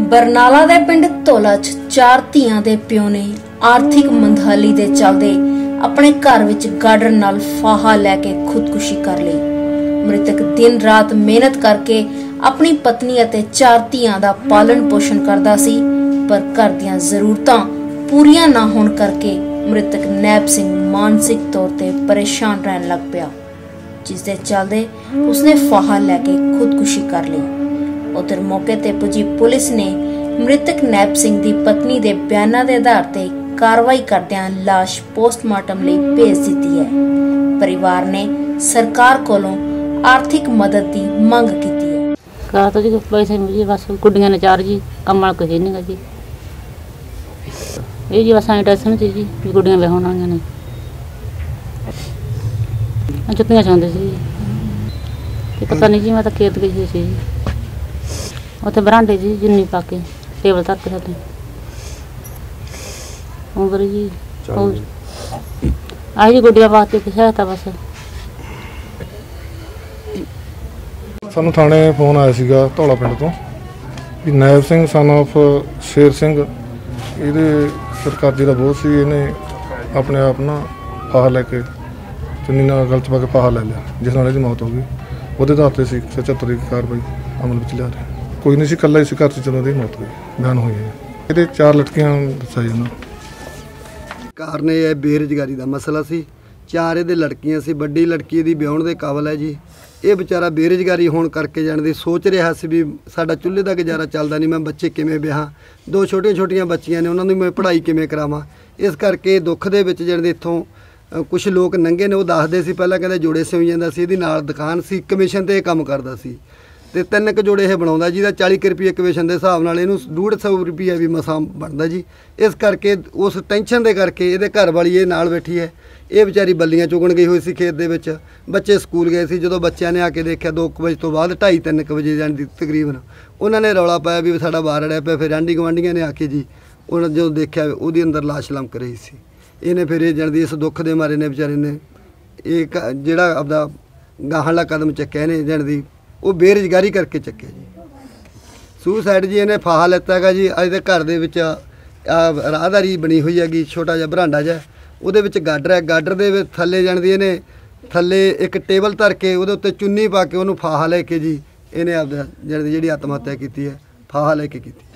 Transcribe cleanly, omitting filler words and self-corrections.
ਬਰਨਾਲਾ ਦੇ ਪਿੰਡ ਧੌਲਾ 'ਚ 4 ਧੀਆਂ ਦੇ ਪਿਓ ਨੇ ਆਰਥਿਕ ਮੰਦਹਾਲੀ ਦੇ ਚੱਲਦੇ ਆਪਣੇ ਘਰ ਵਿੱਚ ਗਾਰਡਨ ਨਾਲ ਫਾਹਾ ਲੈ ਕੇ ਖੁਦਕੁਸ਼ੀ ਕਰ ਲਈ। ਮ੍ਰਿਤਕ ਦਿਨ ਰਾਤ ਮਿਹਨਤ ਕਰਕੇ ਆਪਣੀ ਪਤਨੀ ਅਤੇ 4 ਧੀਆਂ ਦਾ ਪਾਲਣ ਪੋਸ਼ਣ ਕਰਦਾ ਸੀ, ਪਰ ਘਰ ਦੀਆਂ ਜ਼ਰੂਰਤਾਂ ਪੂਰੀਆਂ ਨਾ ਹੋਣ ਕਰਕੇ ਮ੍ਰਿਤਕ ਨੈਬ ਸਿੰਘ ਮਾਨਸਿਕ ਤੌਰ ਤੇ ਪਰੇਸ਼ਾਨ ਰਹਿਣ ਲੱਗ ਪਿਆ, जिस दे चलते उसने फाहा लैके खुदकुशी कर ली। उधर मौके ते पुजी पुलिस ने मृतक नैब सिंह दी पत्नी दे बयानां दे आधार ते कार्रवाई करदियां लाश पोस्टमार्टम लई भेज दित्ती है। परिवार ने सरकार कोलों आर्थिक मदद दी मंग कीती है। कहा तो जी पैसे मुझे बस गुड्डियां ने 4 जी कम वाला कुछ नहीं जी, ये जी बस टेंशन थी जी गुड्डियां विआहण वालियां ने जुत्तियां चाहते सी, पता नहीं जी मैं तो खेत गई सी उत्थे बरांडे जी जिन्नी पा के टेबल तक साथे उम्र जी आई जी गुड्डिया वास्ते कुछ है बस। सानू थाने फोन आया सीगा धौला पिंड तो भी नैब सिंह सन ऑफ शेर सिंह ये सरकारी का बोझ सी, इन्हें अपने आप ना फाहा लैके चुन्नी नाल गलत पा के फाहा लै लिया, जिस नाल इसदी मौत हो गई। ਉਹਦੇ आधार पर 174 की कार्रवाई अमल में लिया रहे। कोई नहीं सी, कल्ला ही सी घर से ਜਦੋਂ ਦੀ मौत हुई बयान हुई है। ਇਹਦੇ 4 लड़कियां दसा जाना ਕਾਰਨ ਇਹ ਬੇਰੁਜ਼ਗਾਰੀ ਦਾ ਮਸਲਾ ਸੀ। 4 ਇਹਦੇ ਲੜਕੀਆਂ ਸੀ, ਵੱਡੀ ਲੜਕੀ ਦੀ ਵਿਆਹਣ ਦੇ ਕਾਬਲ ਹੈ ਜੀ। ਇਹ ਵਿਚਾਰਾ ਬੇਰੁਜ਼ਗਾਰੀ ਹੋਣ ਕਰਕੇ ਜਾਣ ਦੀ ਸੋਚ ਰਿਹਾ ਸੀ ਵੀ ਸਾਡਾ ਚੁੱਲ੍ਹੇ ਦਾ ਗੁਜ਼ਾਰਾ ਚੱਲਦਾ ਨਹੀਂ, ਮੈਂ ਬੱਚੇ ਕਿਵੇਂ ਵਿਆਹਾਂ, 2 ਛੋਟੀਆਂ ਬੱਚੀਆਂ ਨੇ, ਉਹਨਾਂ ਦੀ ਮੈਂ ਪੜ੍ਹਾਈ ਕਿਵੇਂ ਕਰਾਵਾਂ। ਇਸ ਕਰਕੇ ਦੁੱਖ ਦੇ ਵਿੱਚ ਜਾਣ ਦੇ ਇੱਥੋਂ ਕੁਛ ਲੋਕ ਨੰਗੇ ਨੇ, ਉਹ ਦੱਸਦੇ ਸੀ ਪਹਿਲਾਂ ਕਹਿੰਦੇ ਜੋੜੇ ਸਿਉਂ ਜਾਂਦਾ ਸੀ, ਇਹਦੀ ਨਾਲ ਦੁਕਾਨ ਸੀ, ਕਮਿਸ਼ਨ 'ਤੇ ਇਹ ਕੰਮ ਕਰਦਾ ਸੀ ਤੇ 3 ਕੁ ਜੋੜੇ ਇਹ ਬਣਾਉਂਦਾ ਜਿਹਦਾ 40 ਰੁਪਏ ਕਮਿਸ਼ਨ ਦੇ ਹਿਸਾਬ ਨਾਲ ਇਹਨੂੰ 150 ਰੁਪਏ ਵੀ ਮਸਾਂ ਬਣਦਾ ਜੀ। ਇਸ ਕਰਕੇ ਉਸ ਟੈਨਸ਼ਨ ਦੇ ਕਰਕੇ ਇਹਦੇ ਘਰ ਵਾਲੀ ਇਹ ਨਾਲ ਬੈਠੀ ਹੈ, ਇਹ ਵਿਚਾਰੀ ਬੱਲੀਆਂ ਚੁਗਣ ਗਈ ਹੋਈ ਸੀ ਖੇਤ ਦੇ ਵਿੱਚ। ਬੱਚੇ ਸਕੂਲ ਗਏ ਸੀ, ਜਦੋਂ ਬੱਚਿਆਂ ਨੇ ਆ ਕੇ ਦੇਖਿਆ 2 ਵਜੇ ਤੋਂ ਬਾਅਦ 2:30-3 ਵਜੇ ਜਾਣ ਦੀ ਤਕਰੀਬਨ ਉਹਨਾਂ ਨੇ ਰੌਲਾ ਪਾਇਆ ਵੀ ਸਾਡਾ ਬਾਹਰ ਅੜਿਆ ਪਿਆ। ਫਿਰ ਆਂਢੀ ਗੁਆਂਢੀਆਂ ਨੇ ਆ ਕੇ ਜੀ ਉਹਨਾਂ ਜਦੋਂ ਦੇਖਿਆ ਉਹਦੀ ਅੰਦਰ ਲਾਸ਼ ਲਮਕ ਰਹੀ ਸੀ। ਇਹਨੇ ਫਿਰ ਇਹ ਜਾਣਦੀ ਇਸ ਦੁੱਖ ਦੇ ਮਾਰੇ ਨੇ ਵਿਚਾਰੇ ਨੇ ਇਹ ਜਿਹੜਾ ਆਪਦਾ ਗਾਹਲਾ ਕਦਮ ਚੱਕਿਆ ਇਹਨੇ ਜਾਣਦੀ ਉਹ ਬੇਰੁਜ਼ਗਾਰੀ ਕਰਕੇ ਚੱਕਿਆ ਜੀ। ਸੁਸਾਈਡ ਜੀ ਇਹਨੇ ਫਾਹਾ ਲੈਤਾ ਹੈਗਾ ਜੀ। ਅੱਜ ਦੇ ਘਰ ਦੇ ਵਿੱਚ ਰਾਹਦਾਰੀ ਬਣੀ ਹੋਈ ਹੈਗੀ, ਛੋਟਾ ਜਿਹਾ ਬਰਾਂਡਾ ਜਿਹਾ, ਉਹਦੇ ਵਿੱਚ ਗਾਡਰ ਹੈ। ਗਾਡਰ ਦੇ ਵਿੱਚ ਥੱਲੇ ਜਾਣਦੀ ਇਹਨੇ ਥੱਲੇ ਇੱਕ ਟੇਬਲ ਧਰ ਕੇ ਉਹਦੇ ਉੱਤੇ ਚੁੰਨੀ ਪਾ ਕੇ ਉਹਨੂੰ ਫਾਹਾ ਲੈ ਕੇ ਜੀ ਇਹਨੇ ਆਪਦਾ ਜਿਹੜੀ ਆਤਮ ਹੱਤਿਆ ਕੀਤੀ ਹੈ ਫਾਹਾ ਲੈ ਕੇ ਕੀਤੀ।